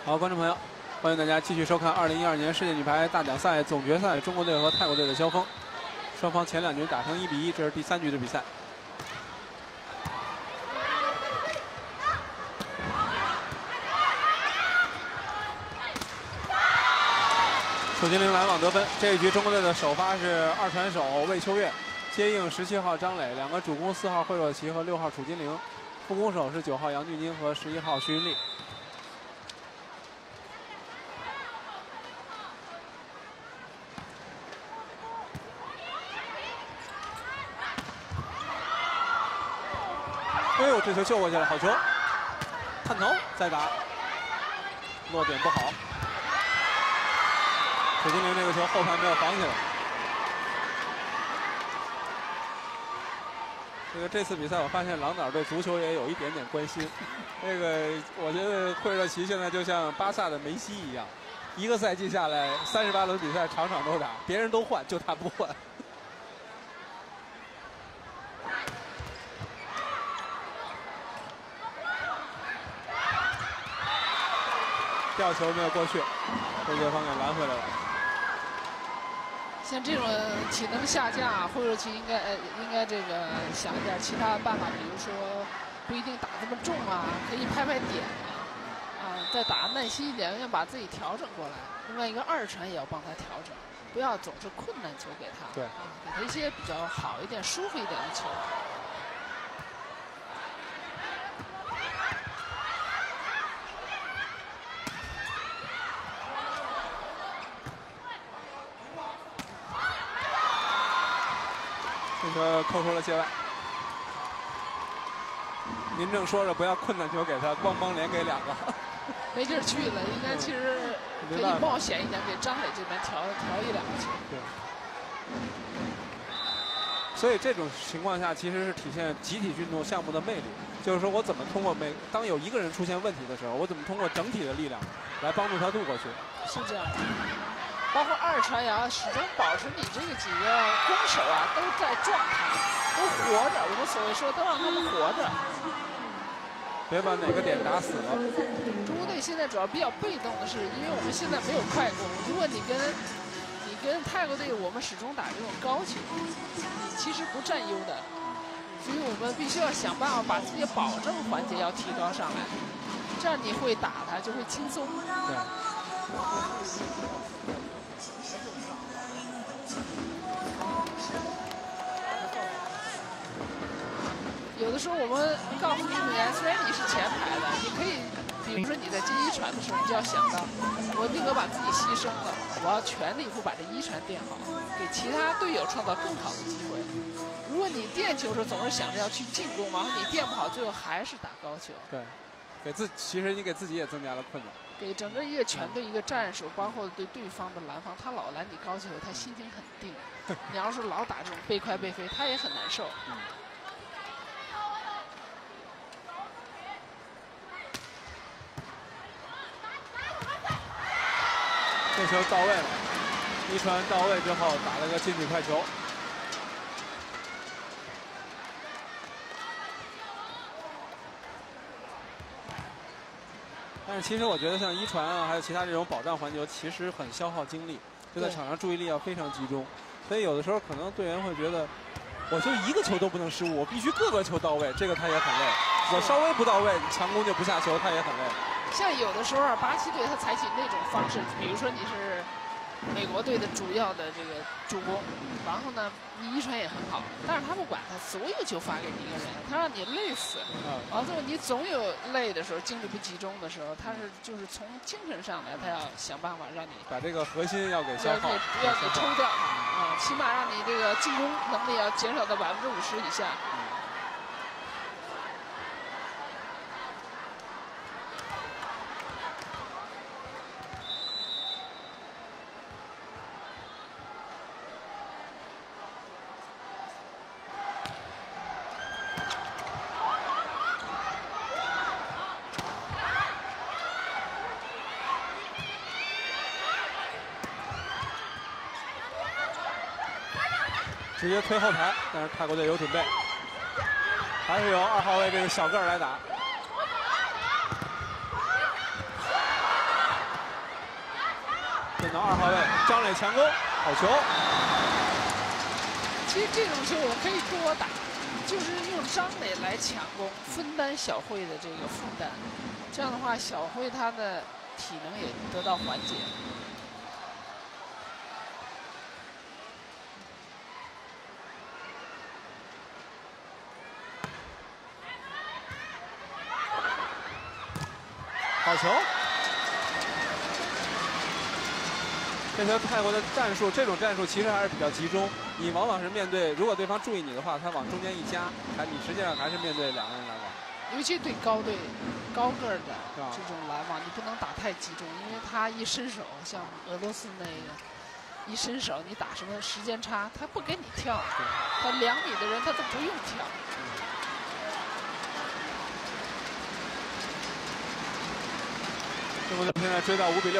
好，观众朋友，欢迎大家继续收看2012年世界女排大奖赛总决赛，中国队和泰国队的交锋。双方前2局打成1比1，这是第3局的比赛。楚金玲拦网得分。这一局中国队的首发是2传手魏秋月，接应17号张磊，2个主攻4号惠若琪和6号楚金玲，副攻手是9号杨俊宁和11号徐云丽。 哎呦，这球救过去了，好球！探头再打，落点不好。楚金玲这个球后排没有防起来。这次比赛我发现郎导对足球也有一点点关心。我觉得惠若琪现在就像巴萨的梅西一样，一个赛季下来38轮比赛场场都打，别人都换，就他不换。 吊球没有过去，被对方给拦回来了。 像这种体能下降，惠若琪应该这个想一点其他的办法，比如说不一定打这么重啊，可以拍拍点啊，再打耐心一点，要把自己调整过来。另外一个2传也要帮他调整，不要总是困难球给他， 对啊，给他一些比较好一点、舒服一点的球。 这个扣出了界外。您正说着不要困难球给他，咣咣连给2个， 没地儿去了。应该其实可以冒险一点，给张磊这边调1、2个球。 对。所以这种情况下，其实是体现集体运动项目的魅力。就是说我怎么通过当有一个人出现问题的时候，我怎么通过整体的力量来帮助他渡过去。 是这样的。 包括2传也要始终保持你这个几个攻手啊都在状态，都活着。我们所谓说都让他们活着， 别把哪个点打死了。 中国队现在主要比较被动的是，因为我们现在没有快攻。如果你跟泰国队，我们始终打这种高球，你其实不占优的，所以我们必须要想办法把自己的保证环节要提高上来，这样你会打他就会轻松。 对。 有的时候我们告诉运动员，虽然你是前排的，你可以，比如说你在接1传的时候，你就要想到，我宁可把自己牺牲了，我要全力以赴把这1传垫好，给其他队友创造更好的机会。如果你垫球的时候总是想着要去进攻，然后你垫不好，最后还是打高球。对， 其实你给自己也增加了困难。 给整个一个全队一个战术，包括对对方的拦防，他老拦你高球，他心情很定。你要是老打这种背快背飞，他也很难受。 这球到位了，1传到位之后打了个近距快球。但是其实我觉得像1传啊，还有其他这种保障环节，其实很消耗精力，就在场上注意力要非常集中。所以有的时候可能队员会觉得，我就1个球都不能失误，我必须各个球到位，这个他也很累。我稍微不到位，强攻就不下球，他也很累。 像有的时候啊，巴西队他采取那种方式，比如说你是美国队的主要的这个助攻，然后呢，你1传也很好，但是他不管，他所有球发给你一个人，他让你累死。完了之后，你总有累的时候，精力不集中的时候，他是就是从精神上来，他要想办法让你把这个核心要给消耗， 要给抽掉啊，起码让你这个进攻能力要减少到50%以下。 直接推后排，但是泰国队有准备，还是由2号位这个小个儿来打。 分到2号位，张磊强攻，好球。 其实这种球我可以多打，就是用张磊来抢攻，分担小慧的这个负担。这样的话，小慧她的体能也得到缓解。 好球！这球泰国的战术，这种战术其实还是比较集中。你往往是面对，如果对方注意你的话，他往中间一夹，你实际上还是面对2个人拦网。 尤其对高个儿的这种拦网，你不能打太集中，因为他一伸手，像俄罗斯那个一伸手，你打什么时间差，他不给你跳，他2米的人他都不用跳。 中国队现在追到5比6。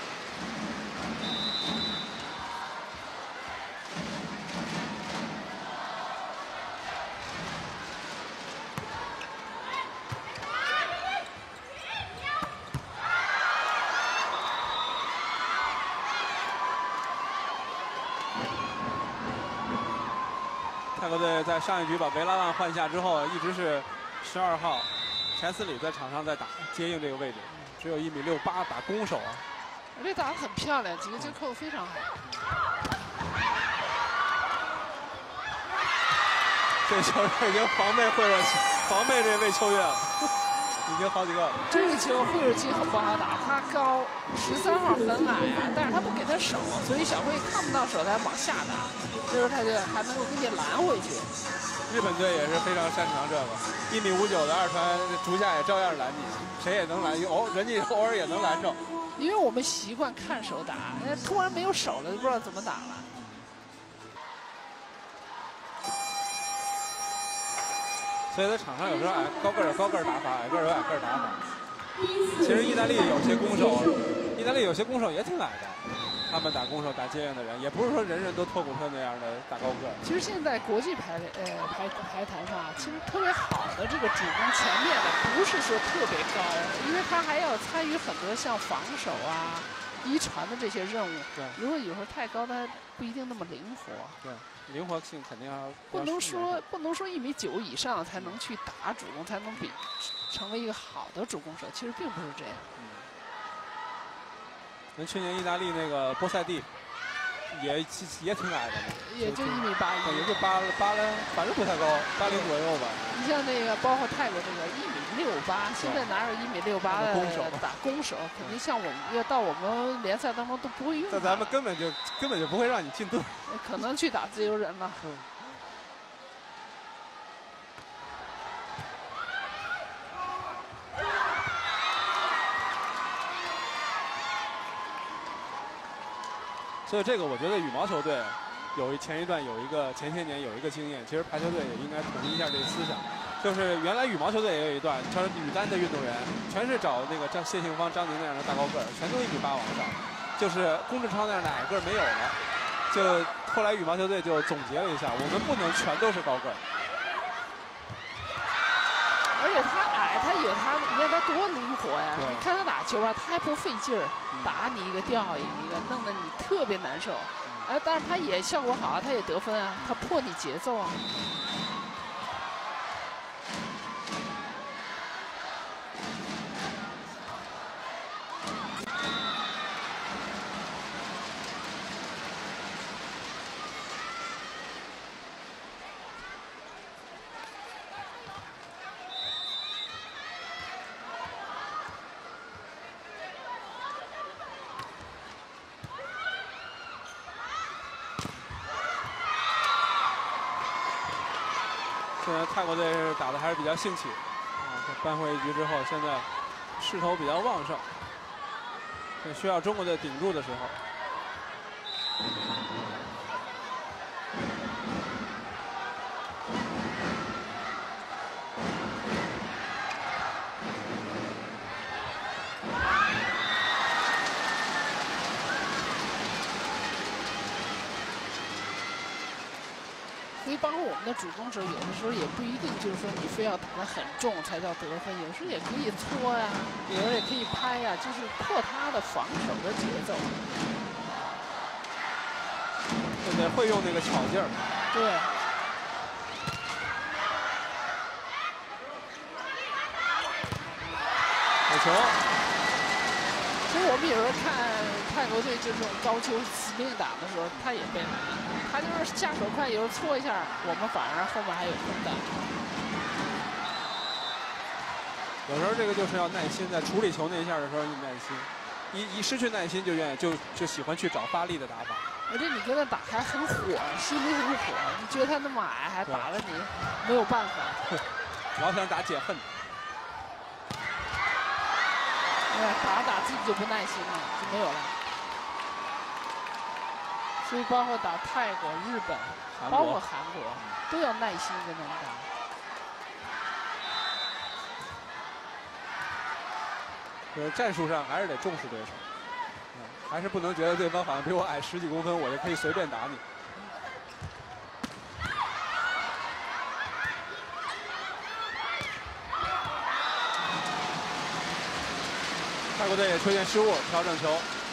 泰国队在上一局把维拉万换下之后，一直是12号柴斯里在场上在打接应这个位置。只有1.68米，打攻手啊！ 而且打得很漂亮，几个接扣非常好。 这球已经防备这魏秋月了，已经好几个了。 这个球惠尔金很不好打，他高13号很矮啊，但是他不给他手，所以小慧看不到手，他往下打，这时候他就还能够给你拦回去。 日本队也是非常擅长这个，1.59米的2传竹下也照样拦你，谁也能拦，人家偶尔也能拦着。 因为我们习惯看手打，突然没有手了，就不知道怎么打了。 所以在场上有时候高个儿打法，矮个儿有矮个儿打法。其实意大利有些攻手也挺矮的。他们打攻手、打接应的人，也不是说人人都托古特那样的大高个。 其实现在国际排坛上，其实特别好的这个主攻全面的，不是说特别高，因为他还要参与很多像防守啊、一传的这些任务。 对， 如果有时候太高，他不一定那么灵活。 对，灵活性肯定要。 不能说1.9米以上才能去打主攻，才能成为一个好的主攻手。其实并不是这样。 那去年意大利那个波塞蒂也挺矮的嘛， 也就1.81米， 也就8，反正不太高，80左右吧。 你像那个包括泰国这个1.68米，现在哪有1.68米的打攻手？肯定像我们要到我们联赛当中都不会用。 在咱们根本就不会让你进队， 可能去打自由人了。 所以这个我觉得羽毛球队前些年有一个经验，其实排球队也应该统一一下这个思想，就是原来羽毛球队也有一段，就是女单的运动员全是找那个谢杏芳、张宁那样的大高个儿，全都1.8米往上，就是龚志超那样的矮个儿没有了，就后来羽毛球队就总结了一下，我们不能全都是高个儿。 而且他矮，他有他，你看他多灵活呀！你看他打球啊，他还不费劲儿，打你一个掉一个，弄得你特别难受。但是他也效果好啊，他也得分啊，他破你节奏啊。 现在泰国队打的还是比较兴起，扳回一局之后，现在势头比较旺盛，需要中国队顶住的时候。 所以包括我们的主攻手，有的时候也不一定就是说你非要打得很重才叫得分，有时候也可以搓呀，有的也可以拍呀，就是破他的防守的节奏。 对对，会用那个巧劲儿。 对。 好球！ 其实我们有时候看泰国队这种高球死命打的时候，他也被拿，他就是下手快，有时候搓一下，我们反而后面还有空档。 有时候这个就是要耐心，在处理球那一下的时候，你耐心。一失去耐心，就愿意就喜欢去找发力的打法。 而且你跟他打还很火，心里很火，你觉得他那么矮，还打了你，没有办法。 老想打解恨。 打自己就不耐心了，就没有了。所以包括打泰国、日本，包括韩国，都要耐心跟他们打。 就是战术上还是得重视对手，还是不能觉得对方好像比我矮10几公分，我就可以随便打你。泰国队也出现失误，调整球。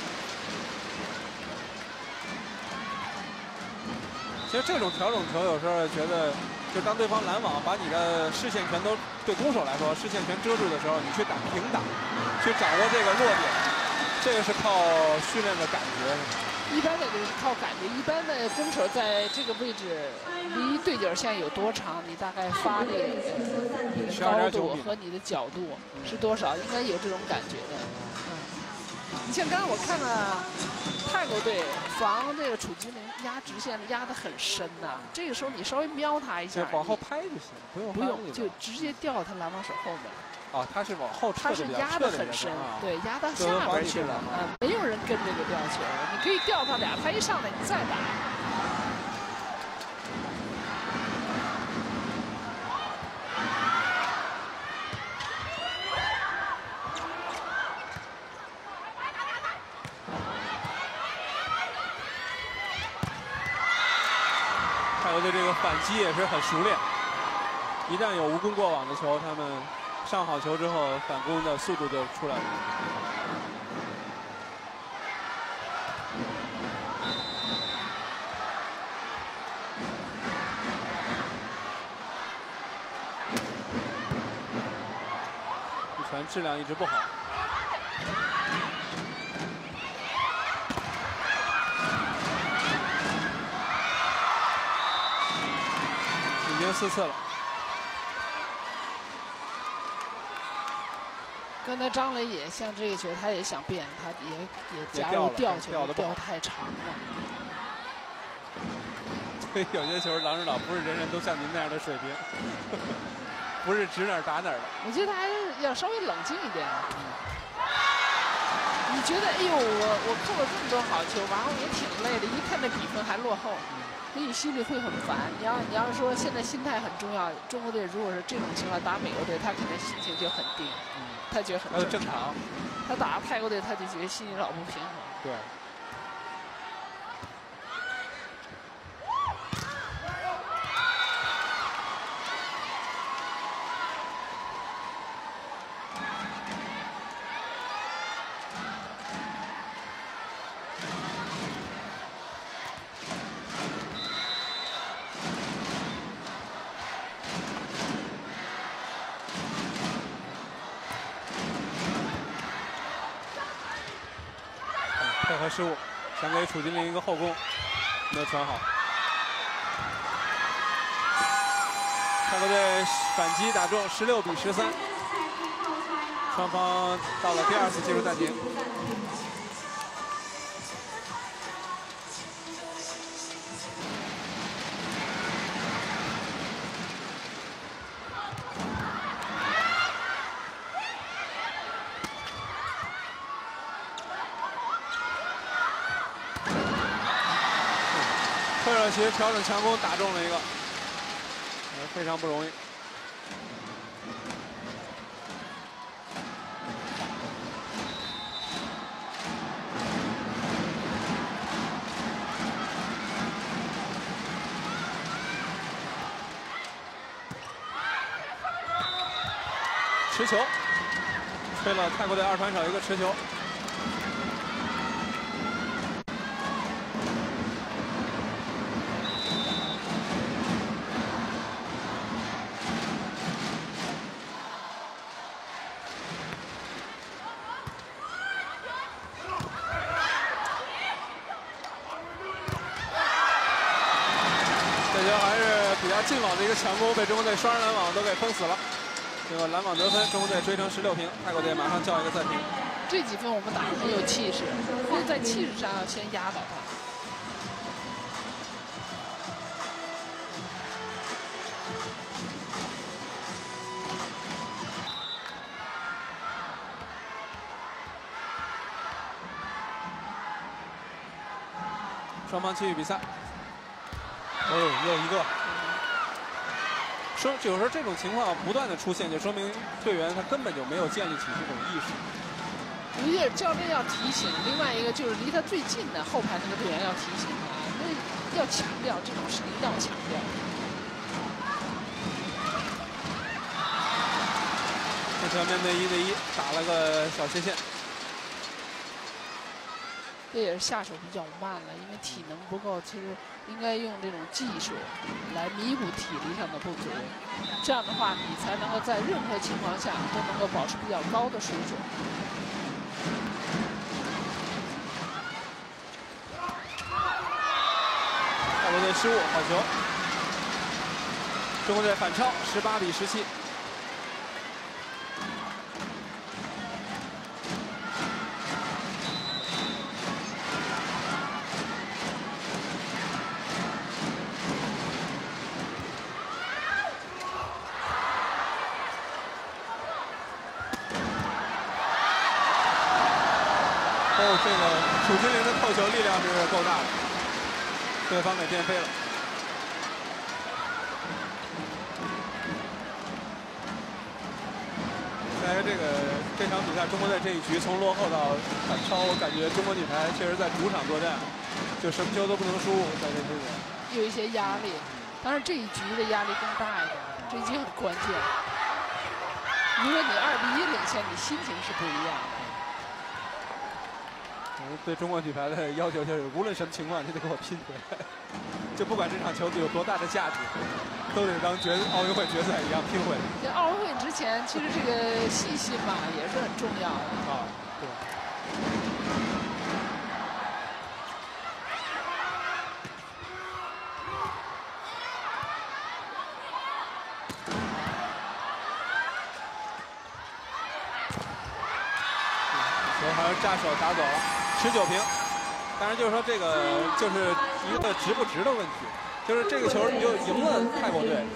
其实这种调整球有时候觉得，就当对方拦网把你的视线全都对攻手来说视线全遮住的时候，你去打平打，去掌握这个弱点，这个是靠训练的感觉。 一般的就是靠感觉，一般的攻手在这个位置离对角线有多长，你大概发力的高度和你的角度是多少，应该有这种感觉的。你像刚才我看了泰国队防这个楚吉林压直线压得很深呐，这个时候你稍微瞄他一下， 往后拍就行，不用就直接掉到他篮网手后面。 哦，他是往后撤的， 他是压得很深，对，压到下边去了。没有人跟这个吊球，你可以吊他俩，他一上来你再打。 泰国队这个反击也是很熟练，一旦有无功过网的球，他们上好球之后，反攻的速度就出来了。这传质量一直不好。已经4次了。 刚才张磊也像这个球，他也想变，他也加入吊球，吊太长了。 所以有些球，郎指导不是人人都像您那样的水平，不是指哪儿打哪儿的。 我觉得还是要稍微冷静一点。你觉得，哎呦，我扣了这么多好球，完了也挺累的，一看这比分还落后，所以心里会很烦。你要是说现在心态很重要，中国队如果是这种情况打美国队，他肯定心情就很低。他觉得很正常，他打泰国队，他就觉得心里老不平衡。 对。配合失误，想给楚金林一个后攻，没有传好。泰国队反击打中，16比13，双方到了第2次技术暂停。赫尔奇调整强攻打中了一个，非常不容易。持球，吹了泰国队2传手一个持球。 进网的一个强攻，被中国队双人拦网都给封死了。结果拦网得分，中国队追成16平，泰国队马上叫一个暂停。 这几分我们打得很有气势，所以在气势上要先压倒他。 双方继续比赛。 哦，又一个。 有时候这种情况不断的出现，就说明队员他根本就没有建立起这种意识。 一个教练要提醒，另外一个就是离他最近的后排那个队员要提醒他，那要强调这种事情要强调。 这条面对1对1，打了个小切线。 这也是下手比较慢了，因为体能不够，其实应该用这种技术来弥补体力上的不足。这样的话，你才能够在任何情况下都能够保持比较高的水准。 泰国队失误，好球！中国队反超，18比17。这个楚金玲的扣球力量是够大的，对方给垫飞了。在这场比赛，中国队这一局从落后到反超，我感觉中国女排确实在主场作战，就什么球都不能输，在这之前有一些压力。当然这一局的压力更大一点，这一局很关键。如果你2比1领先，你心情是不一样的。 对中国女排的要求就是，无论什么情况，你得给我拼回来。就不管这场球有多大的价值，都得当奥运会决赛一样拼回来。 在奥运会之前，其实这个信心嘛也是很重要的啊。对。球还是炸手打走了。19平，当然就是说这个就是一个值不值的问题，就是这个球你就赢了泰国队，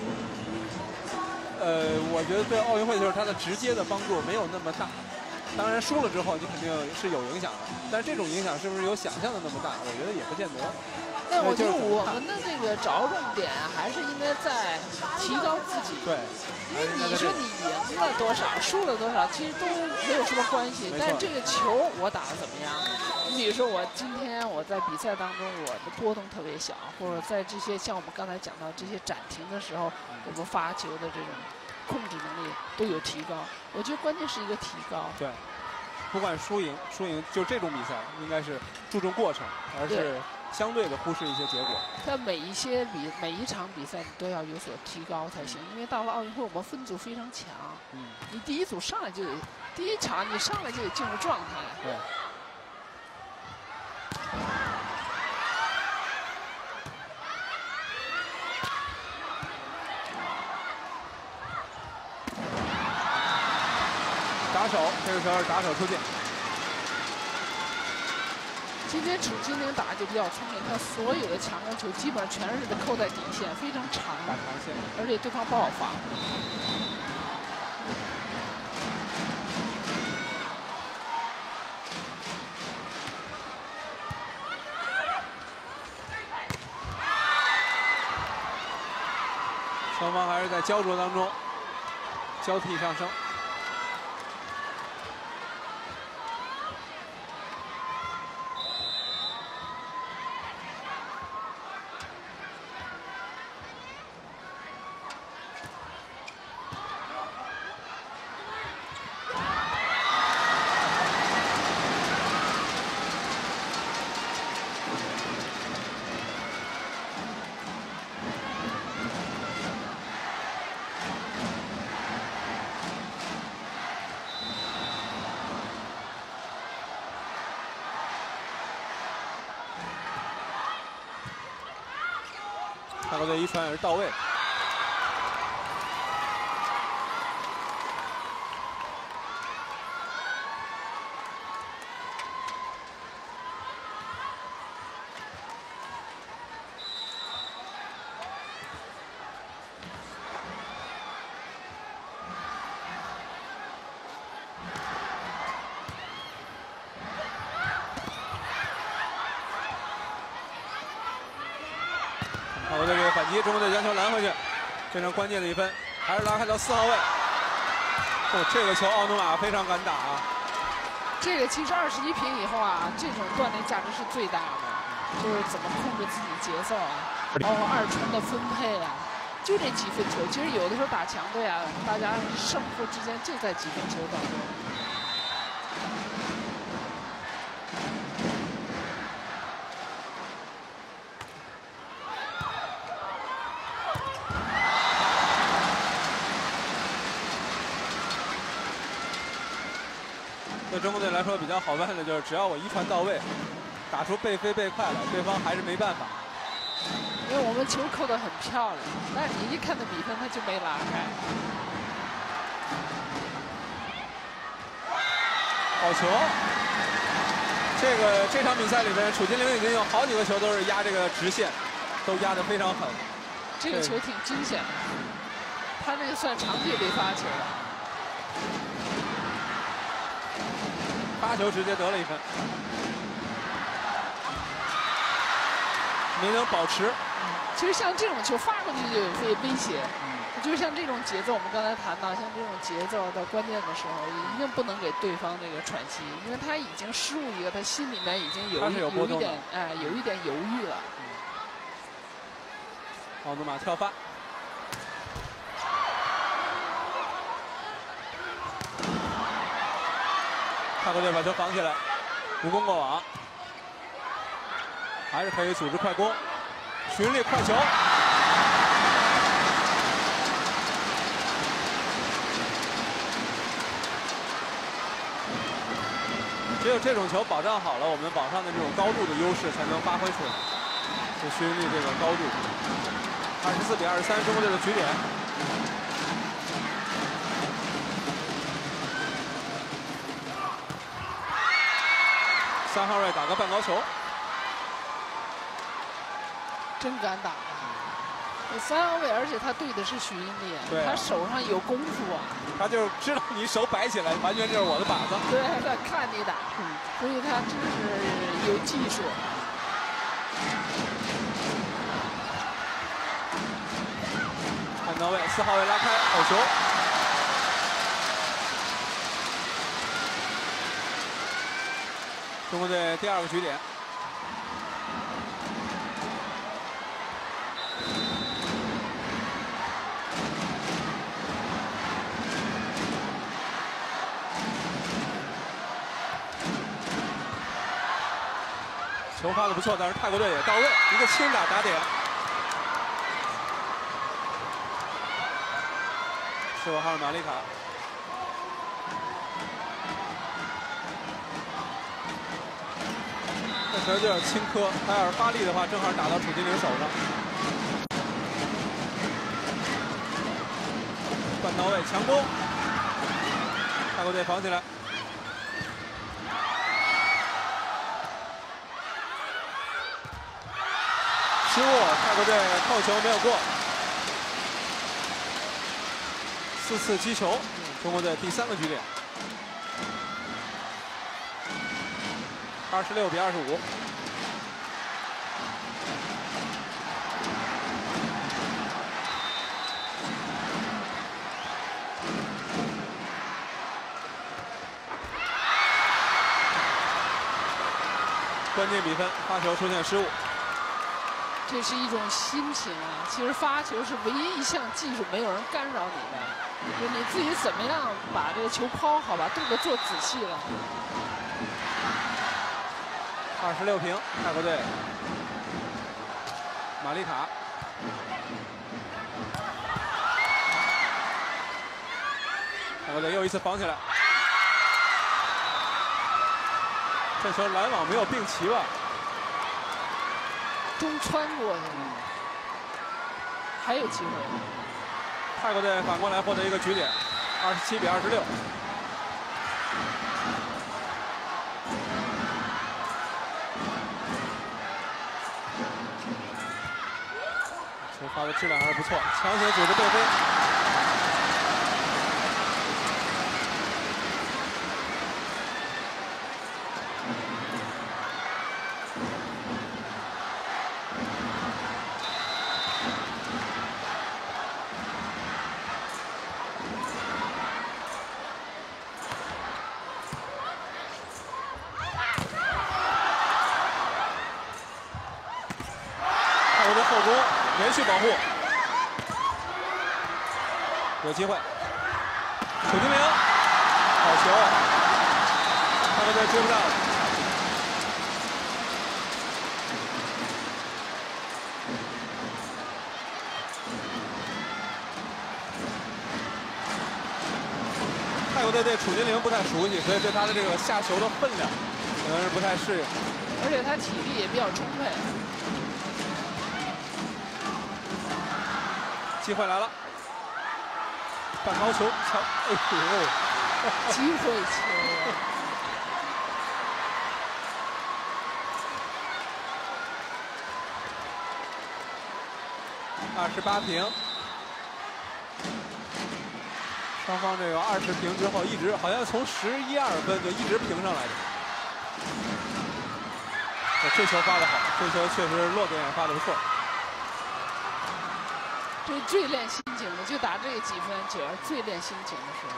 我觉得对奥运会就是它的直接的帮助没有那么大，当然输了之后你肯定是有影响的，但是这种影响是不是有想象的那么大？我觉得也不见得。 但我觉得我们的这个着重点还是应该在提高自己。 对。 因为你说你赢了多少，输了多少，其实都没有什么关系。但是这个球我打得怎么样？你比如说我今天我在比赛当中我的波动特别小，或者在这些像我们刚才讲到这些暂停的时候，我们发球的这种控制能力都有提高。我觉得关键是一个提高。 对，不管输赢就这种比赛应该是注重过程，而是相对的忽视一些结果。 在每一场比赛你都要有所提高才行，因为到了奥运会我们分组非常强。你第一组上来就得，第一场你上来就得进入状态。 对。打手，这个时候打手出界。 今天楚金玲打就比较聪明，她所有的强攻球基本上全是扣在底线，非常长， 打长线， 而且对方不好防。 双方还是在焦灼当中，交替上升。泰国队一传也是到位。 击，中国队将球拦回去，非常关键的一分，还是拉开到4号位。哦，这个球奥努马非常敢打啊！ 这个其实21平以后啊，这种锻炼价值是最大的，就是怎么控制自己节奏啊，包括2传的分配啊，就这几分球。其实有的时候打强队啊，大家胜负之间就在几分球当中。 对中国队来说比较好办的就是，只要我一传到位，打出背飞背快了，对方还是没办法。 因为我们球扣得很漂亮，但是你一看那比分，他就没拉开。 好球！这场比赛里边，楚金玲已经有好几个球都是压这个直线，都压得非常狠。 这个球挺惊险的，他这个算长距离发球了。 发球直接得了1分，没能保持。 其实像这种球发过去就有威胁，就是像这种节奏，我们刚才谈到，像这种节奏到关键的时候，一定不能给对方这个喘息，因为他已经失误一个，他心里面已经有一点犹豫了。 奥努马跳发。泰国队把球防起来，无功过网，还是可以组织快攻，徐力快球，只有这种球保障好了，我们网上的这种高度的优势才能发挥出来。就徐力这个高度，24比23，中国队的局点。3号位打个半高球， 真敢打！3号位，而且他对的是许英丽，他手上有功夫啊。 他就知道你手摆起来，完全就是我的靶子。 对，他看你打，所以他真是有技术。 看到位，4号位拉开，好球。中国队第2个局点，球发的不错，但是泰国队也到位，一个轻打打点。15号马丽卡。这球有点轻磕，他要是发力的话，正好打到楚金玲手上。半到位，强攻，泰国队防起来。失误，泰国队扣球没有过。4次击球，中国队第3个局点。26比25。关键比分，发球出现失误。 这是一种心情啊！其实发球是唯一一项技术，没有人干扰你的，就是你自己怎么样把这个球抛好，把动作做仔细了。 26平，泰国队，马丽卡，泰国队又一次防起来，这球拦网没有并齐吧？ 中穿过去，还有机会。 泰国队反过来获得一个局点，27比26。球发的质量还是不错，强行组织背飞。 连续保护，有机会。楚金玲，好球，他们队追不上了。泰国队对楚金玲不太熟悉，所以对他的这个下球的分量可能是不太适应。 而且他体力也比较充沛。 机会来了，半高球，强，哎呦， 机会球啊！28平，双方这个20平之后，一直好像从11、2分就一直平上来的。这球发得好，这球确实落点也发得不错。 这最练心情的，就打这几分球最练心情的时候。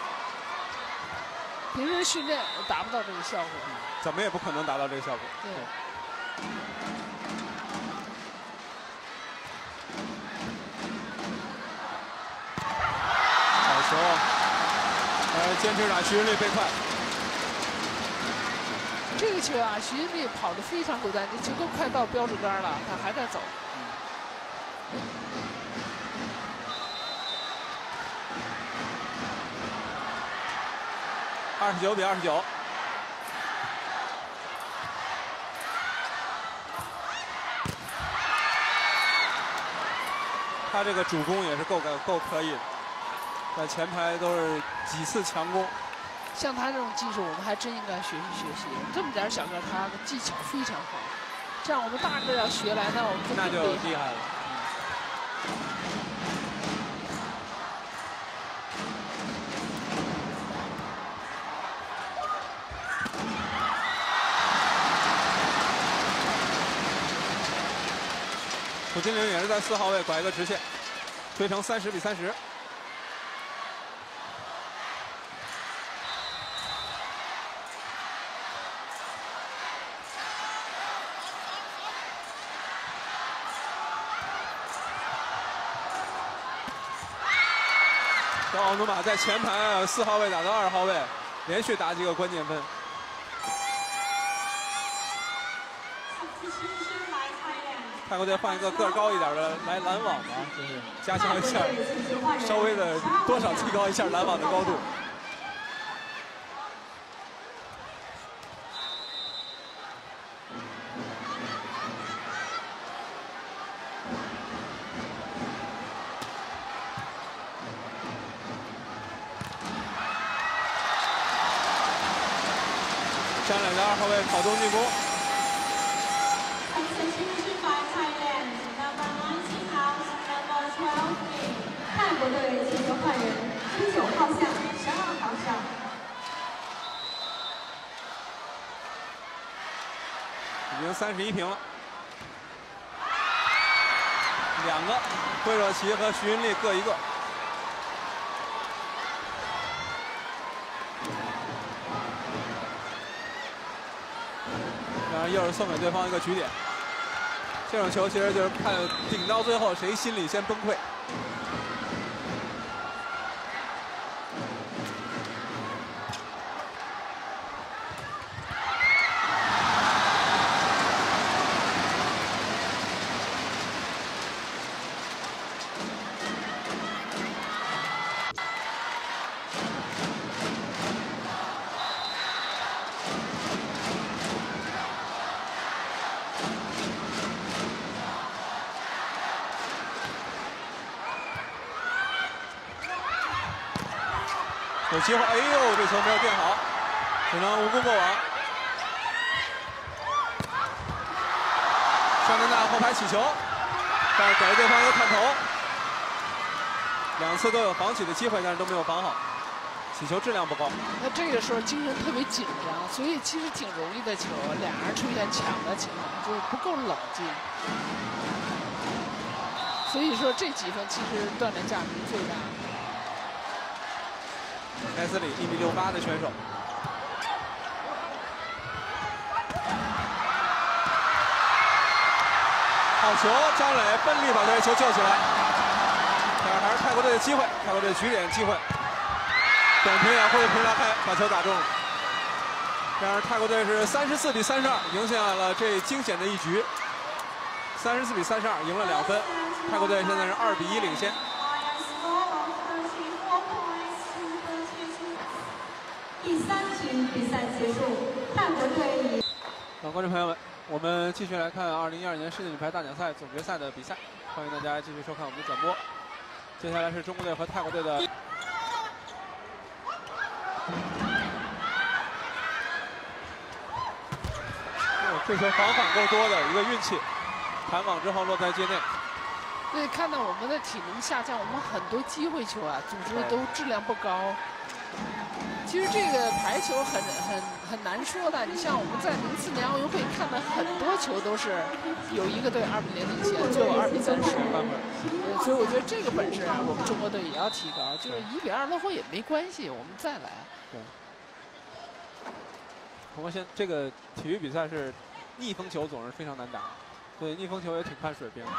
平时训练达不到这个效果， 怎么也不可能达到这个效果。 对。 好球！坚持打，徐云丽被快。 这个球啊，徐云丽跑得非常果断，这球都快到标志杆了，他还在走。 29比29。他这个主攻也是够可以的，在前排都是几次强攻。 像他这种技术，我们还真应该学习学习。这么点小个，他的技巧非常好。这样我们大个要学来，那我们那就厉害了。楚金玲也是在4号位拐一个直线，追成30比30。这奥努马在前排4号位打到2号位，连续打几个关键分。泰国队换一个个儿高一点的来拦网吧，就是加强一下，稍微的多少提高一下拦网的高度。张磊的2号位跑动进攻。 泰国队进球换人，19号项，12号项。 已经31平了。2个，惠若琪和徐云丽各一个。然后又是送给对方一个局点。这种球其实就是看顶到最后谁心里先崩溃。有机会，哎呦，这球没有垫好，只能无功过网。尚丹娜后排起球，但是给对方一个探头，2次都有防起的机会，但是都没有防好，起球质量不高。 那这个时候精神特别紧张，所以其实挺容易的球，俩人出现抢的情况，就是不够冷静。所以说这几分其实锻炼价值最大。 莱斯里1米68的选手，好好球，张磊奋力把这球救起来。但是还是泰国队的机会，泰国队取点机会。短平远会平拉开，把球打中了。这样泰国队是34比32赢下了这惊险的一局。34比32赢了2分，泰国队现在是2比1领先。 第3局比赛结束，泰国队以。 观众朋友们，我们继续来看2012年世界女排大奖赛总决赛的比赛，欢迎大家继续收看我们的转播。接下来是中国队和泰国队的。这球防反够多的一个运气，弹网之后落在界内。 对，看到我们的体能下降，我们很多机会球啊，组织的都质量不高。其实这个排球很难说的。你像我们在04年奥运会看的很多球都是有一个队2比0领先，最后2比30。所以我觉得这个本事我们中国队也要提高，就是1比2落后也没关系，我们再来。 对。不过这个体育比赛是逆风球总是非常难打，对，逆风球也挺看水平。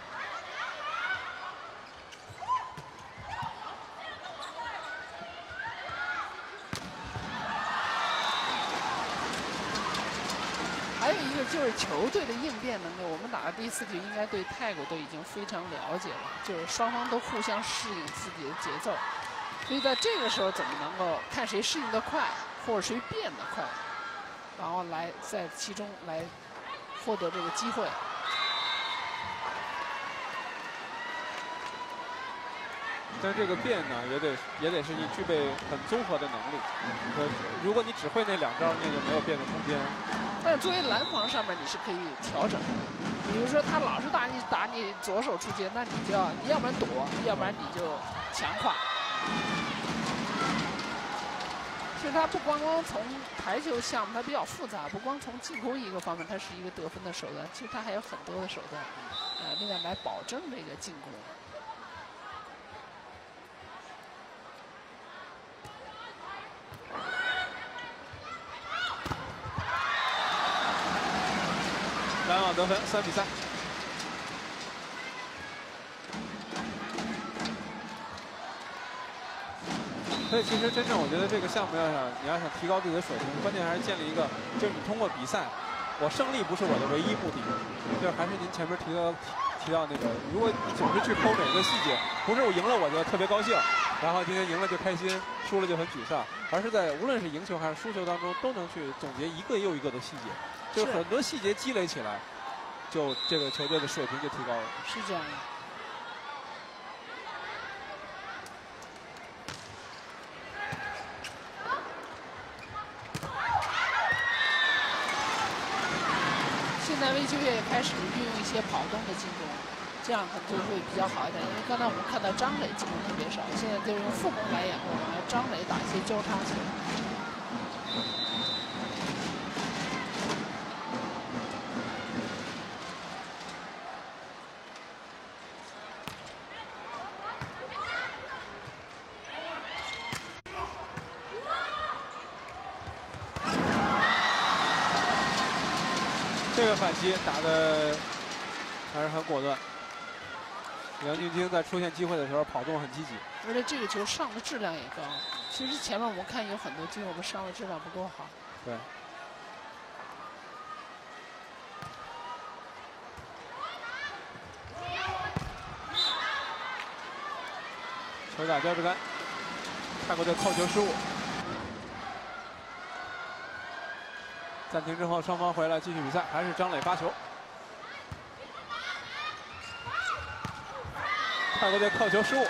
还有一个就是球队的应变能力，我们打的第4局应该对泰国队已经非常了解了，就是双方都互相适应自己的节奏，所以在这个时候怎么能够看谁适应得快，或者谁变得快，然后来在其中来获得这个机会。 但是这个变呢，也得是你具备很综合的能力。如果你只会那2招，你也就没有变的空间。 但是作为拦防上面你是可以调整的，比如说他老是打你左手出界，那你要不然躲，要不然你就强跨。其实它不光从排球项目它比较复杂，不光从进攻一个方面它是一个得分的手段，其实它还有很多的手段，另外来保证这个进攻。 拦网得分，3比3。所以其实真正我觉得这个项目你要想提高自己的水平，关键还是建立一个，就是你通过比赛，我胜利不是我的唯一目的，就是还是您前面提到那个，如果你总是去抠每个细节，不是我赢了我就特别高兴，然后今天赢了就开心，输了就很沮丧，而是在无论是赢球还是输球当中，都能去总结一个又一个的细节。就是很多细节积累起来，就这个球队的水平就提高了。 是这样的。现在魏秋月也开始运用一些跑动的进攻，这样可能就会比较好一点。因为刚才我们看到张磊进攻特别少，现在就用副攻来掩护，让张磊打一些交叉球。 这个反击打得还是很果断。梁俊京在出现机会的时候跑动很积极， 而且这个球上的质量也高。其实前面我们看有很多球我们上的质量不够好。 对。球打标志杆，泰国队扣球失误。暂停之后，双方回来继续比赛，还是张磊发球。泰国队扣球失误。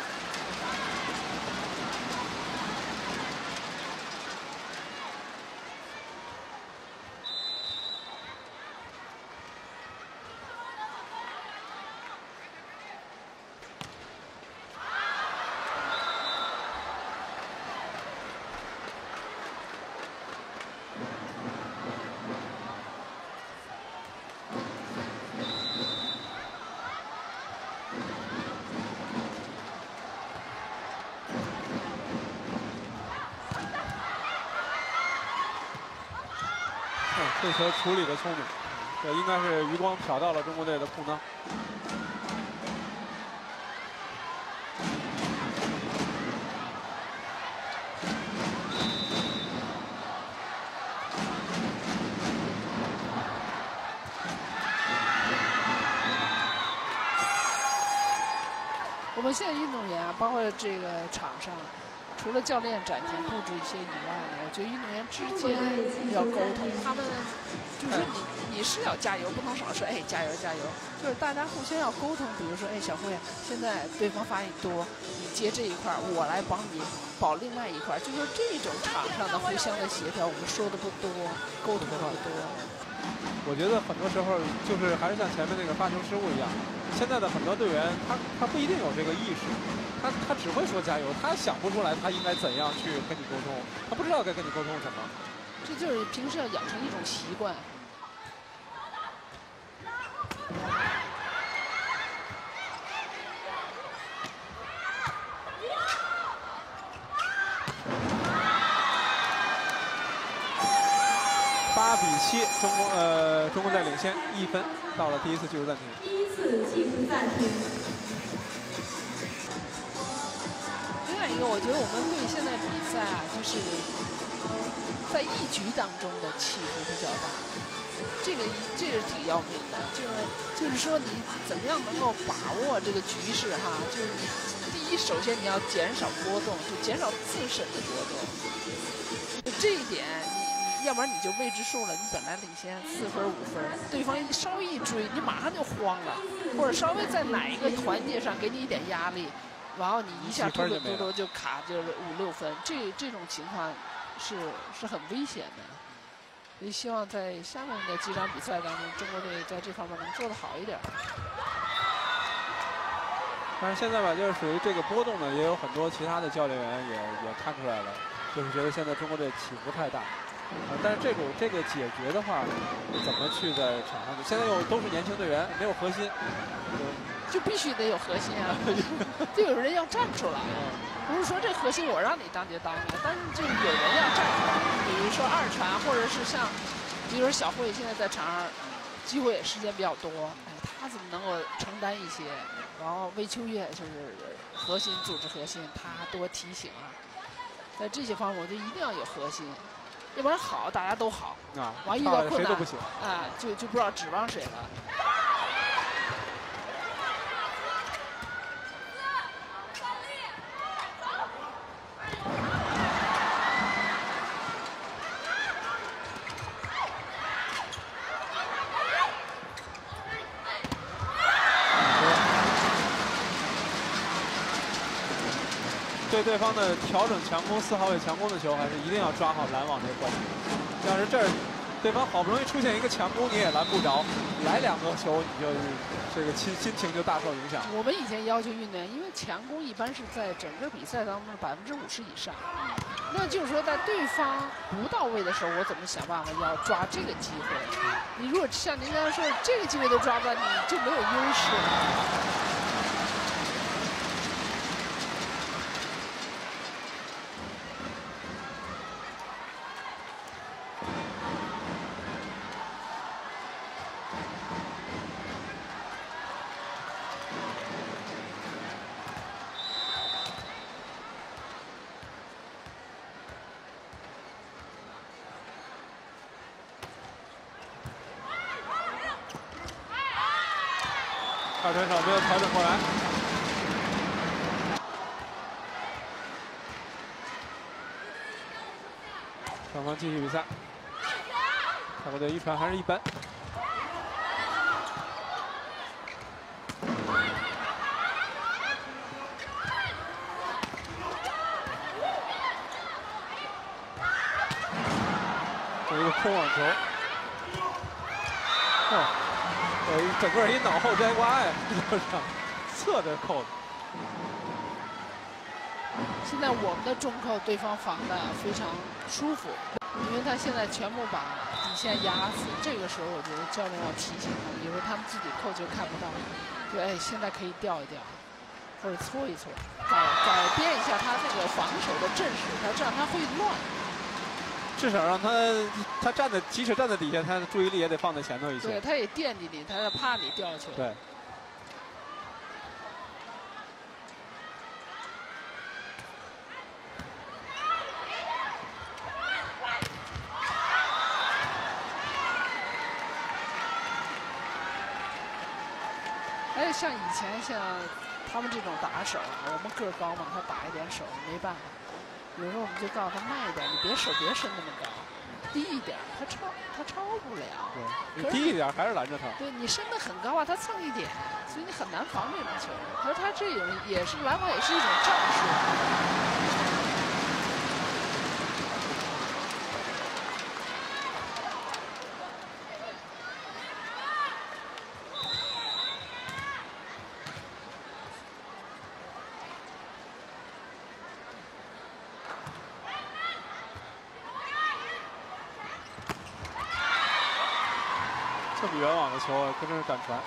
这球处理的聪明。 这应该是余光瞟到了中国队的库臆。 我们现在运动员啊，包括这个场上，除了教练展现布置一些以外呢，我觉得运动员之间要沟通，他们就是你是要加油，不能老说哎加油加油，就是大家互相要沟通。比如说哎小慧，现在对方发力多，你接这一块，我来帮你保另外一块，就是这种场上的互相的协调，我们说的不多，沟通的不多。 我觉得很多时候就是还是像前面那个发球失误一样，现在的很多队员他不一定有这个意识，他只会说加油，他想不出来他应该怎样去跟你沟通，他不知道该跟你沟通什么。 这就是平时要养成一种习惯。 8比7，中国队领先1分，到了第一次技术暂停。 第一次技术暂停。 另外一个，我觉得我们队现在比赛啊，就是在一局当中的起伏比较大，这是挺要命的。就是说你怎么样能够把握这个局势哈？就是第一，首先你要减少波动，就减少自身的波动。就这一点，要不然你就未知数了。你本来领先4分5分，对方稍微一追，你马上就慌了，或者稍微在哪一个环节上给你一点压力，然后你一下突突就卡就是5、6分，这种情况是很危险的。所以希望在下面的几场比赛当中，中国队在这方面能做得好一点。 但是现在吧，就是属于这个波动呢，也有很多其他的教练员也看出来了，就是觉得现在中国队起伏太大。但是这个解决的话，怎么去在场上？现在又都是年轻队员，没有核心， 就必须得有核心啊！就有人要站出来，不是说这核心我让你当就当了，但是就有人要站出来。比如说二传，或者是像，比如说小慧现在在场上机会时间比较多，哎，他怎么能够承担一些？然后魏秋月就是核心组织核心，他多提醒啊，在这些方面我觉得一定要有核心。要不然好，大家都好啊， 完遇到困难不行啊，就不知道指望谁了。 对对方的调整强攻4号位强攻的球，还是一定要抓好拦网这个关节。要是这儿对方好不容易出现一个强攻，你也拦不着，来2个球，你就这个心情就大受影响。 我们以前要求运动员，因为强攻一般是在整个比赛当中50%以上，那就是说在对方不到位的时候，我怎么想办法要抓这个机会？你如果像您刚才说这个机会都抓不到，你就没有优势了。 二传手没有调整过来，双方继续比赛。泰国队一传还是一般。这一个空网球。哦。整个一脑后摘瓜呀，侧着扣的。 现在我们的中扣对方防的非常舒服，因为他现在全部把底线压死。这个时候，我觉得教练要提醒他们，有时候他们自己扣球看不到，就哎，现在可以调一调，或者搓一搓，改变一下他这个防守的阵势，他这样他会乱。 至少让他站在，即使站在底下，他的注意力也得放在前头一些。 对，他也惦记你，他是怕你掉球。 对。 而且像以前像他们这种打手，我们个儿高嘛，他打一点手没办法。有时候我们就告诉他慢一点，你别手别伸那么高，低一点，他超不了。 对，你低一点还是拦着他。 对你伸得很高啊，他蹭一点，所以你很难防这种球。他说他这种也是篮网也是一种战术。 这么远网的球啊，真是敢传。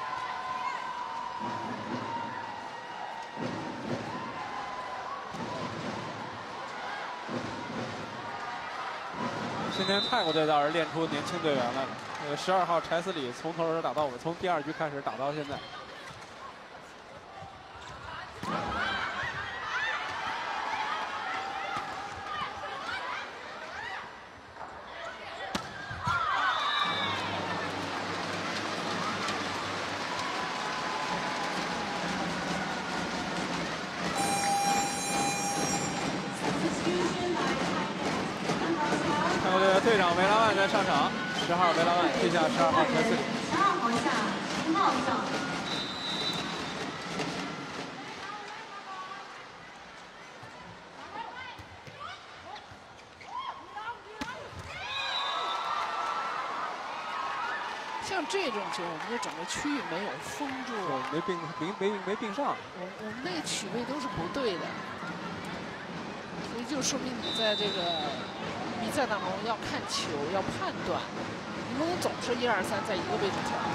今天泰国队倒是练出年轻队员来了。12号柴斯里从头打到尾，从第2局开始打到现在。队长维拉万在上场，10号维拉万对下12号柴斯里。 12号下10号上。 像这种球，我们的整个区域没有封住， 没并上。 我们那个曲位都是不对的，所以就说明你在这个比赛当中要看球，要判断，你不能总是1、2、3在一个位置跳。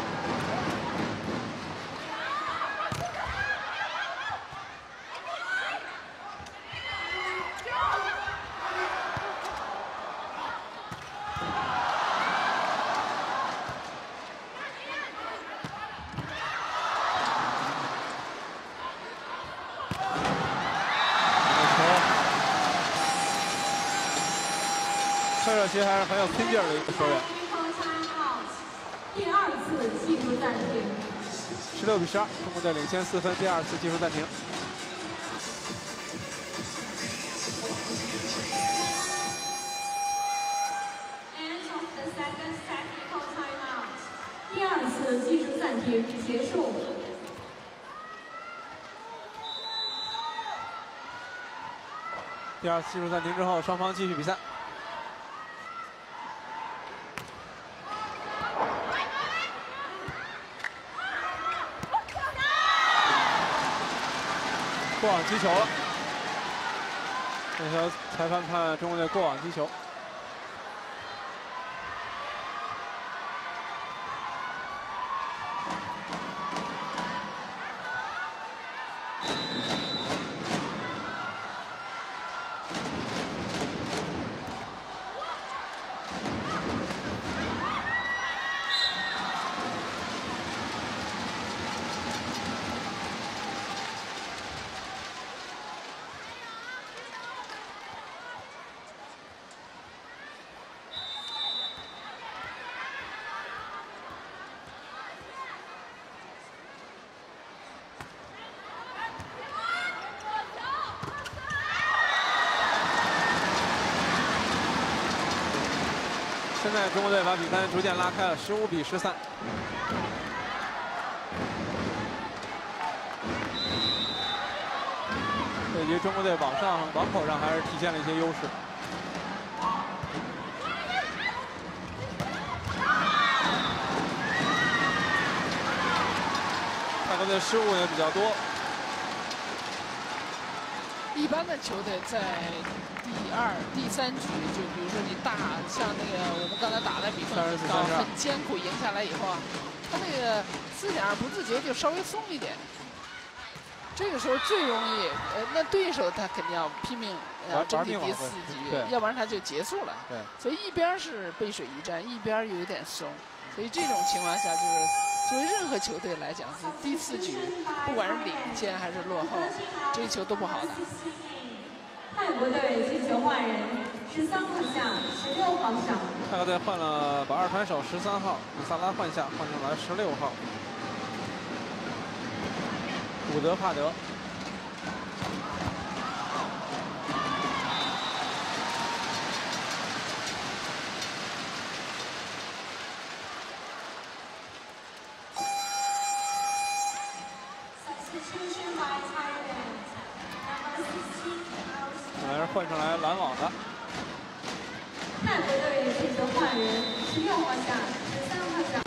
崔热奇还是很有拼劲儿的一个球员。 第2次技术暂停。 16比12，中国队领先4分。第2次技术暂停。 第2次技术暂停结束。 第2次技术暂停之后，双方继续比赛。过网击球了，这球裁判判中国队过网击球。现在中国队把比分逐渐拉开了，15比13。这局中国队网口上还是体现了一些优势。泰国队失误也比较多。 一般的球队在第2、第3局，就比如说你大，像那个我们刚才打的比分很艰苦，赢下来以后啊，他那个思想不自觉就稍微松一点。 这个时候最容易，那对手他肯定要拼命争取第4局，要不然他就结束了。 对， 所以一边是背水一战，一边有点松，所以这种情况下就是作为任何球队来讲，是第4局不管是领先还是落后，这一球都不好打。 泰国队进球换人，13号下16号上。 泰国队换了，把二传手13号米萨拉换下，换上来16号伍德帕德。还是换上来拦网的。 泰国队进球换人，16号下13号上。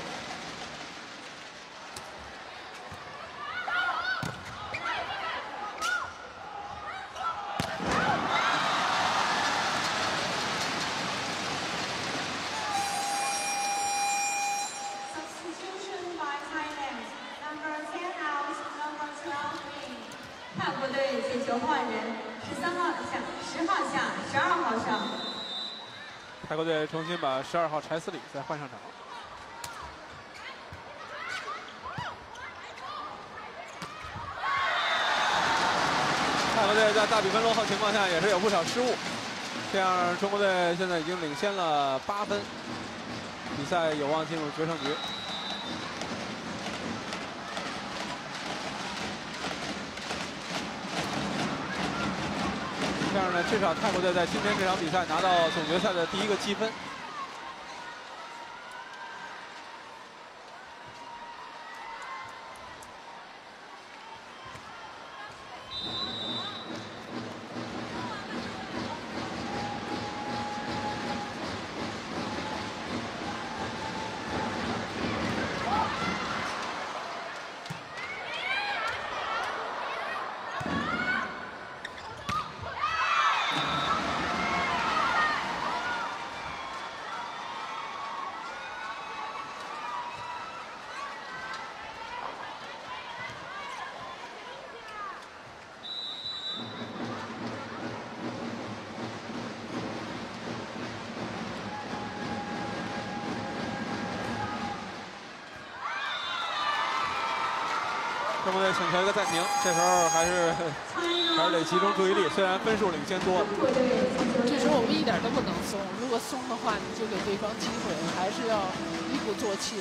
泰国队进球换人，13号下10号下12号上。 泰国队重新把12号柴斯里再换上场。泰国队在大比分落后情况下也是有不少失误，这样中国队现在已经领先了8分，比赛有望进入决胜局。这样呢，至少泰国队在今天这场比赛拿到总决赛的第1个积分。中国队请求一个暂停，这时候还是得集中注意力。虽然分数领先多， 这时候我们一点都不能松，如果松的话，你就给对方机会，还是要一鼓作气。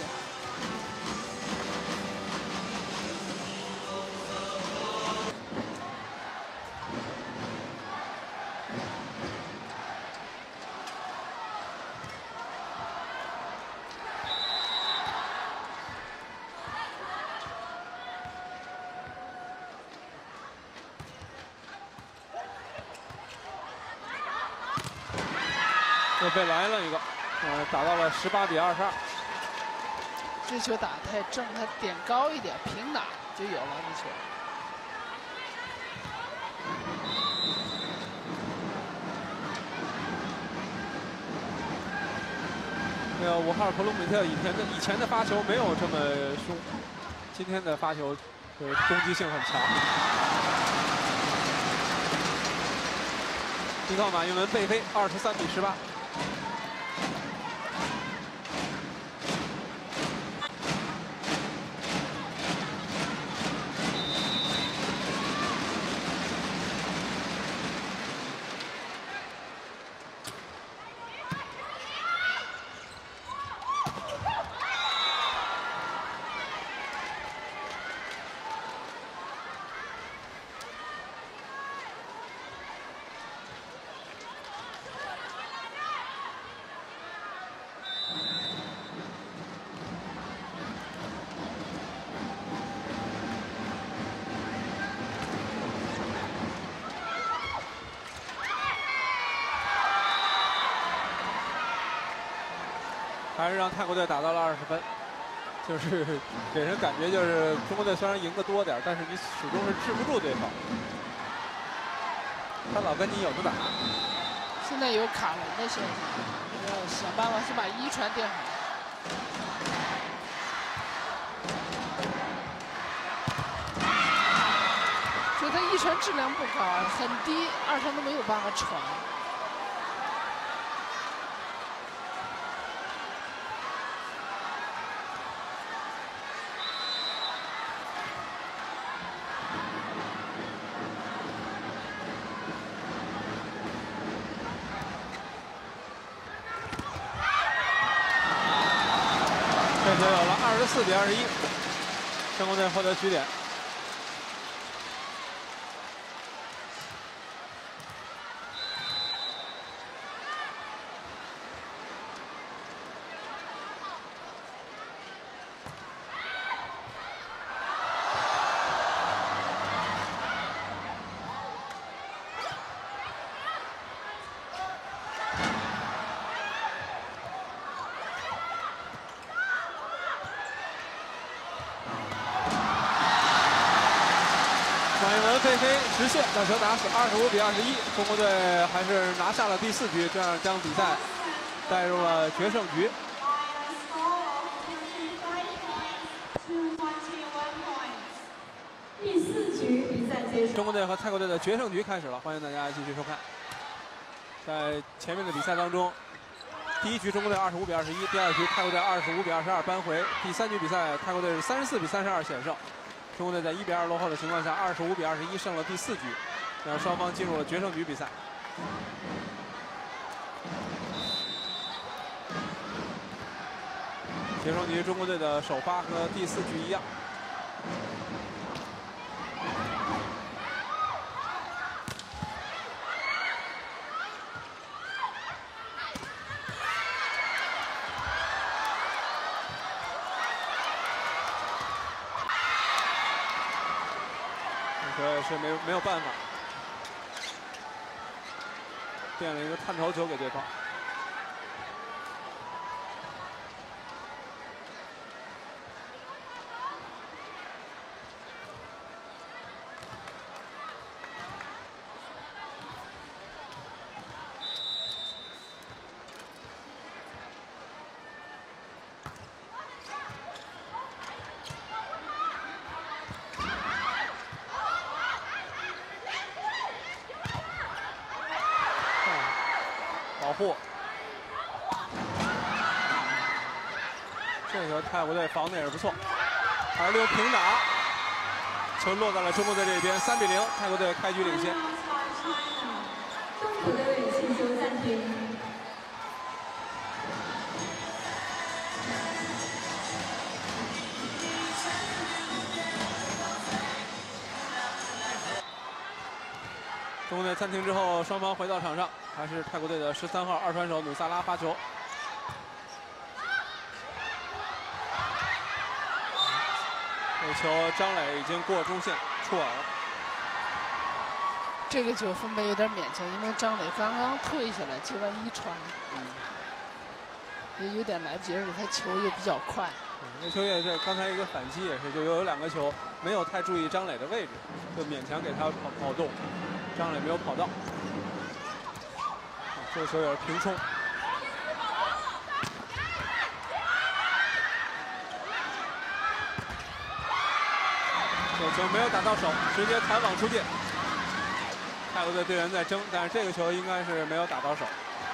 又被来了一个，打到了18比22。 这球打太正，他点高一点，平打就有了这球。 那个5号克鲁米特以前的发球没有这么凶，今天的发球攻击性很强。依靠马云文背飞，23比18。还是让泰国队打到了20分，就是给人感觉就是中国队虽然赢得多点，但是你始终是治不住对方，他老跟你有的打。 现在有卡人的现象，要想办法是把一传垫好。 他一传质量不高，很低，二传都没有办法传。 这就有了24比21，申公队获得局点。费飞直线把球打死，25比21，中国队还是拿下了第4局，这样将比赛带入了决胜局。 第4局比赛结束， 中国队和泰国队的决胜局开始了，欢迎大家继续收看。在前面的比赛当中，第1局中国队25比21，第2局泰国队25比22扳回，第3局比赛泰国队是34比32险胜。中国队在1比2落后的情况下，25比21胜了第4局，让双方进入了决胜局比赛。决胜局中国队的首发和第4局一样。这是没有办法，变了一个探头球给对方。保护，这球泰国队防的也是不错，还是利用平打，球落到了中国队这边，3比0，泰国队开局领先。 中国队请求暂停。 中国队暂停之后，双方回到场上，还是泰国队的13号二传手努萨拉发球。这球张磊已经过中线出网了。 这个球分配有点勉强，因为张磊刚刚退下来接完1传，也有点来不及，而且他球也比较快。 那球也是刚才一个反击也是，就有2个球没有太注意张磊的位置，就勉强给他跑动。张磊没有跑到，这个球也是平冲。这球没有打到手，直接弹网出界。泰国队队员在争，但是这个球应该是没有打到手。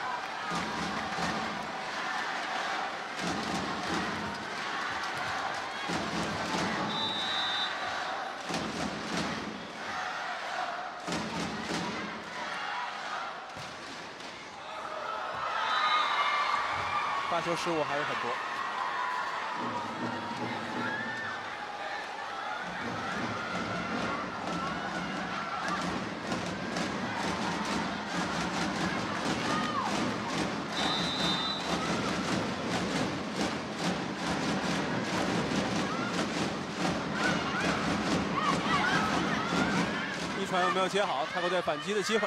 发球失误还是很多。1传又没有接好，泰国队反击的机会。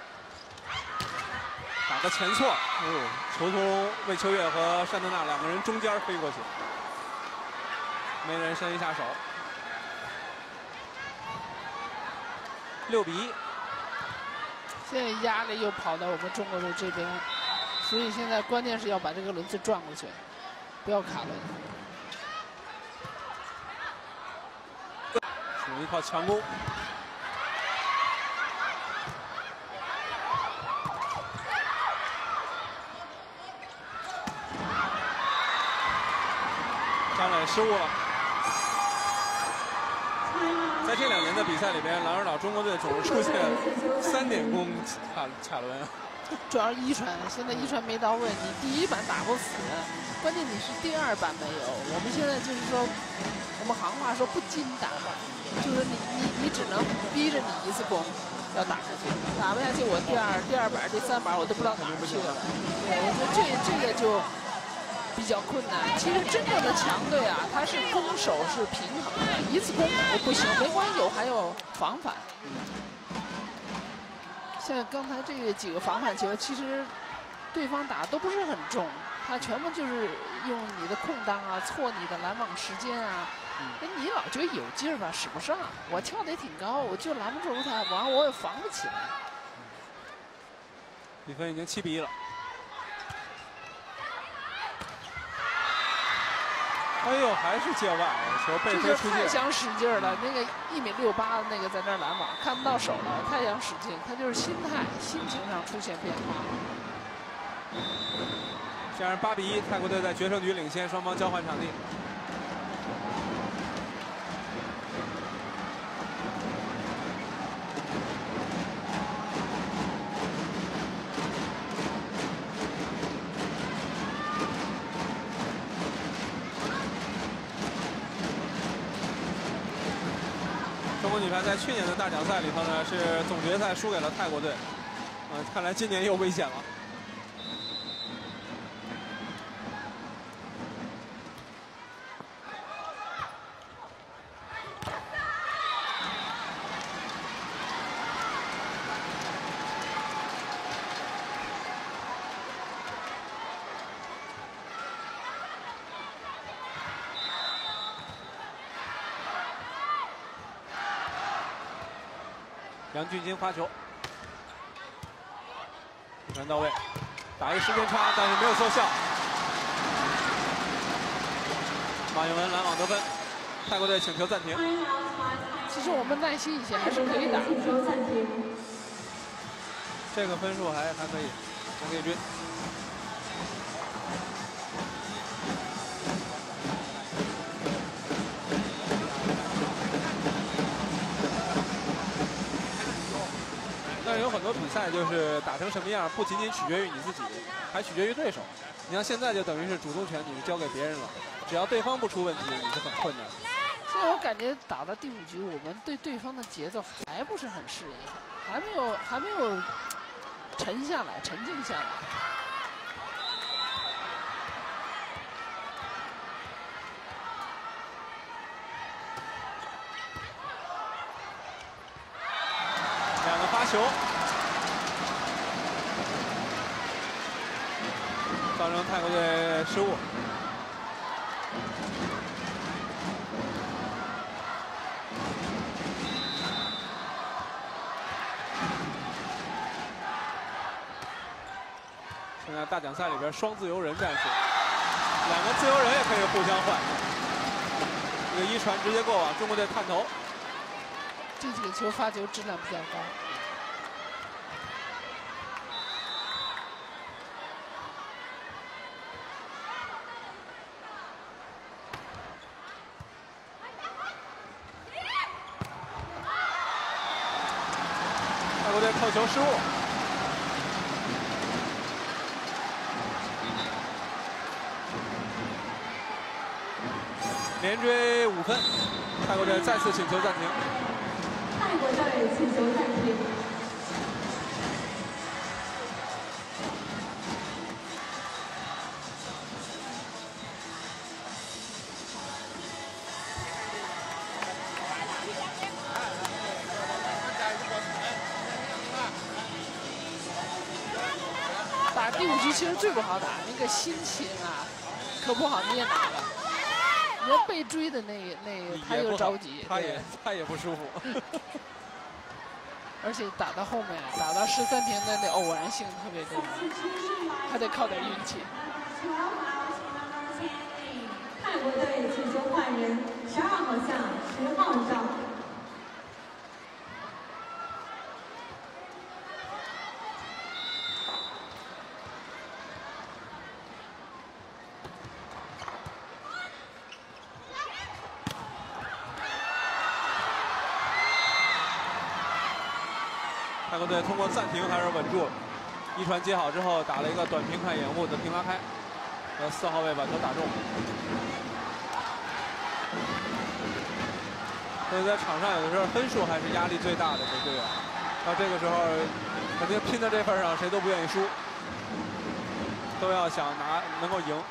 打个前错，球从魏秋月和单德纳2个人中间飞过去，没人伸一下手。6比1。 现在压力又跑到我们中国队这边，所以现在关键是要把这个轮子转过去，不要卡轮。 属于一套强攻。 张磊失误了。在这2年的比赛里边，狼人岛中国队总是出现3点攻卡伦。 主要是一传，现在一传没到位，你第一板打不死，关键你是第2板没有。我们现在就是说，我们行话说不经打板，就是你只能逼着你一次攻要打下去，打不下去我第二板、第3板我都不知道哪儿去了。对，我觉得这个就比较困难。其实真正的强队啊，他是攻守是平衡的，一次攻不行，没关系，还有防反。像刚才这几个防反球，其实对方打都不是很重，他全部就是用你的空档啊，错你的拦网时间啊。那你老觉得有劲儿吧，使不上。我跳得也挺高，我就拦不住他，完我也防不起来。 比分已经7比1了。哎呦，还是界外，球背飞出界。 太想使劲了，那个1.68米的那个在那儿拦网，看不到手了，太想使劲，他就是心情上出现变化。 这样8比1，泰国队在决胜局领先，双方交换场地。中国女排在去年的大奖赛里头呢，是总决赛输给了泰国队，看来今年又危险了。杨俊京发球，传到位，打一时间差，但是没有奏效。马永文拦网得分，泰国队请求暂停。 其实我们耐心一些还是可以打的。 这个分数还可以，还可以追。但是有很多比赛就是打成什么样，不仅仅取决于你自己，还取决于对手。你像现在就等于是主动权你是交给别人了，只要对方不出问题，你是很困难。 所以我感觉打到第5局，我们对对方的节奏还不是很适应，还没有沉静下来。 2个发球，造成泰国队失误。现在大奖赛里边双自由人战术，2个自由人也可以互相换。这个一传直接过网，中国队探头。 这几个球发球质量比较高。 泰国队扣球失误。连追5分，泰国队再次请求暂停。 泰国队请求暂停。 打第5局其实最不好打，那个心情啊，可不好捏拿了。你要被追的那他又着急， 他也不舒服。 而且打到后面，打到13平的那偶然性特别多，还得靠点运气。 泰国队请求换人，12号下10号上。 泰国队通过暂停还是稳住了。一传接好之后，打了一个短平快掩护的平拉开，4号位把球打中。所以在场上有的时候分数还是压力最大的给队员。到这个时候，肯定拼到这份上，谁都不愿意输，都要想能够赢。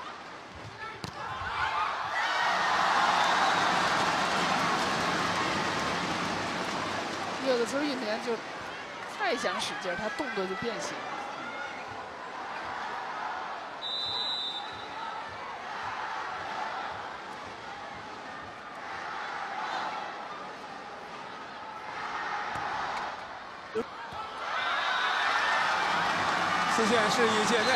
有的时候运动员就太想使劲，他动作就变形。 4线示意界内。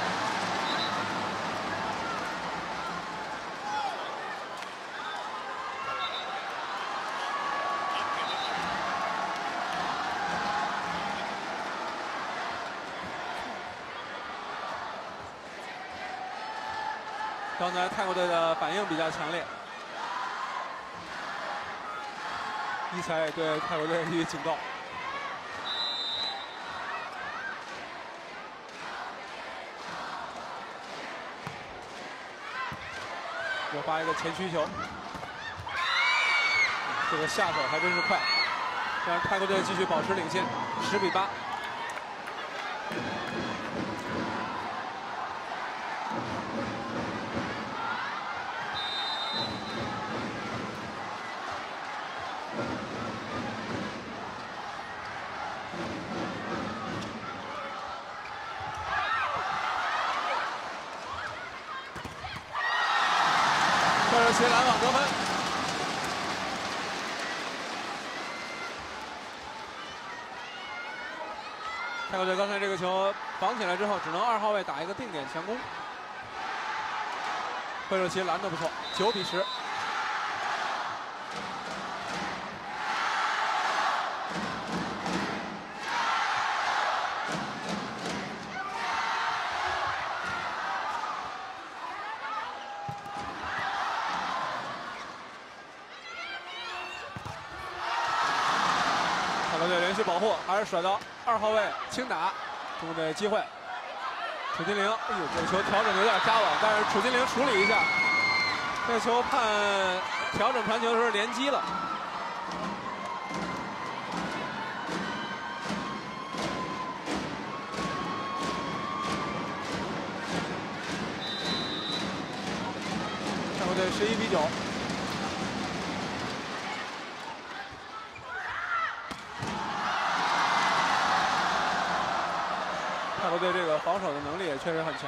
刚才泰国队的反应比较强烈，伊才对泰国队予以警告。又发一个前曲球，这个下手还真是快，让泰国队继续保持领先，10比8。 这是斜拦网得分。泰国队刚才这个球绑起来之后，只能2号位打一个定点强攻。惠勒奇拦得不错，9比10。 泰国队连续保护，还是甩到2号位轻打，中国队机会。楚金玲，哎呦，这个球调整有点扎网，但是楚金玲处理一下，这个球判调整传球的时候连击了。泰国队11比9。 泰国队这个防守的能力也确实很强，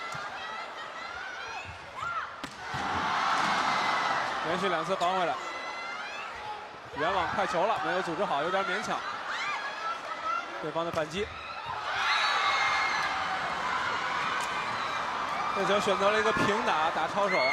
连续2次防回来，远网快球了，没有组织好，有点勉强。对方的反击，这球选择了一个平打，打抄手。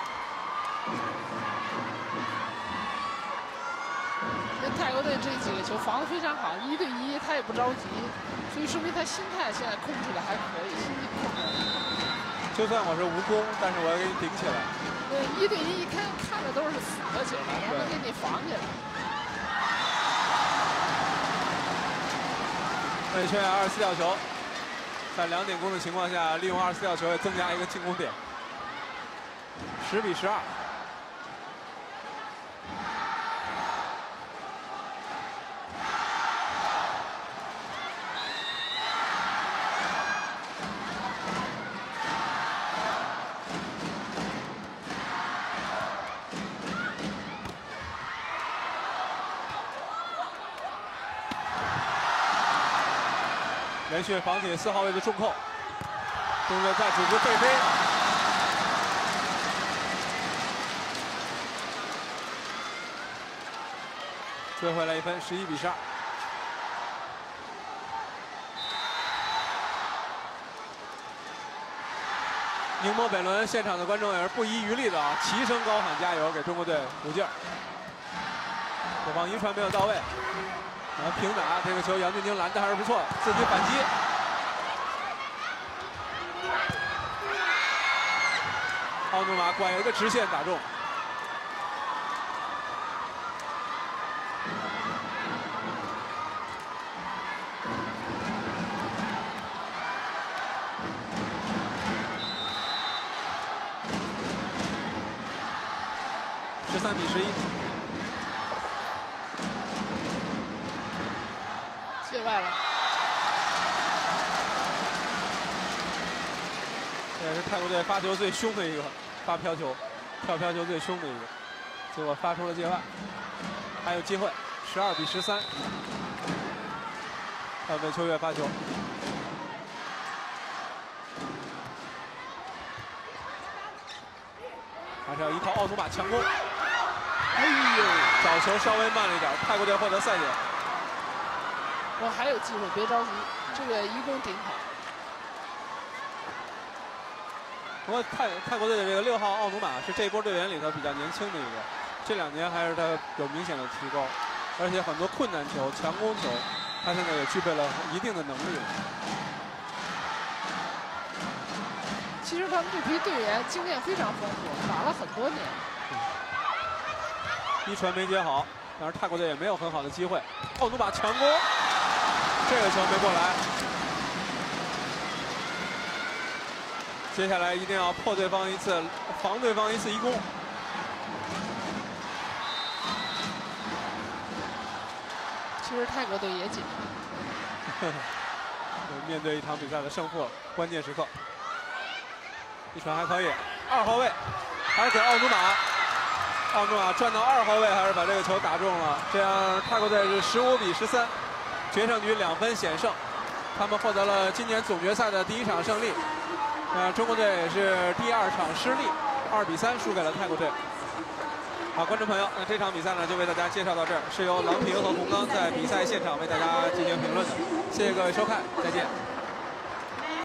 泰国队这几个球防得非常好，1对1，他也不着急。 所以说明他心态现在控制的还可以，心境控制。 就算我是无功，但是我要给你顶起来。 对，1对1，一看的都是死的球了，他能给你防起来。 魏轩24吊球，在2点攻的情况下，利用24吊球也增加一个进攻点，10比12。 连续防起4号位的重扣，中国再组织背飞，追回来1分，11比12。宁波北仑现场的观众也是不遗余力的啊，齐声高喊加油，给中国队鼓劲儿。对方一传没有到位。 然后平打，这个球杨俊京拦的还是不错，自己反击。奥努马拐一个直线打中。 13比11。 界外了。 这也是泰国队发球最凶的一个，发飘球，跳飘球最凶的一个，结果发出了界外，还有机会，12比13。要为秋月发球。还是要依靠奥努马强攻。哎呦，找球稍微慢了一点，泰国队获得赛点。 我还有机会，别着急，这个一攻顶好。 不过泰国队的这个6号奥努马是这一波队员里头比较年轻的一个，这2年还是他有明显的提高，而且很多困难球、强攻球，他现在也具备了一定的能力了。 其实他们这批队员经验非常丰富，打了很多年。 一传没接好，但是泰国队也没有很好的机会。奥努马强攻，这个球没过来。接下来一定要破对方一次，防对方一次一攻。 其实泰国队也紧张。 面对一场比赛的胜负，关键时刻。一传还可以，2号位还是给奥努马，奥努马转到2号位，还是把这个球打中了。这样泰国队是15比13，决胜局2分险胜，他们获得了今年总决赛的第1场胜利。中国队也是第2场失利，2比3输给了泰国队。好，观众朋友，那这场比赛呢就为大家介绍到这儿，是由郎平和洪刚在比赛现场为大家进行评论的。谢谢各位收看，再见。